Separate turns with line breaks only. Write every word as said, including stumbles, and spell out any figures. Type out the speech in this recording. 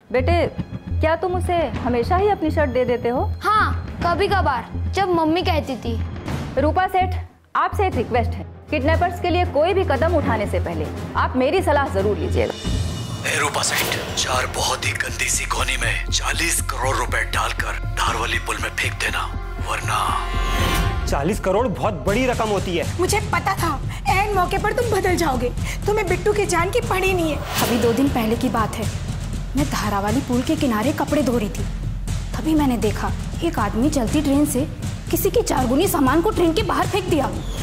बेटे, क्या तुम उसे हमेशा ही अपनी शर्ट दे देते हो?
हाँ, कभी कभार जब मम्मी कहती थी।
रूपा सेठ, आपसे एक रिक्वेस्ट है। किडनैपर्स के लिए कोई भी कदम उठाने से पहले आप मेरी सलाह जरूर लीजिएगा।
रूपा सेठ, चार बहुत ही गंदी सी कोनी में चालीस करोड़ रुपए डालकर धारवली पुल में फेंक देना, वरना
चालीस करोड़ बहुत बड़ी रकम होती है।
मुझे पता था ऐन मौके पर तुम बदल जाओगे। तुम्हें बिट्टू की जान की पड़ी नहीं है।
अभी दो दिन पहले की बात है, मैं धारावाली पुल के किनारे कपड़े धो रही थी। तभी मैंने देखा एक आदमी चलती ट्रेन से किसी के चारगुनी सामान को ट्रेन के बाहर फेंक दिया।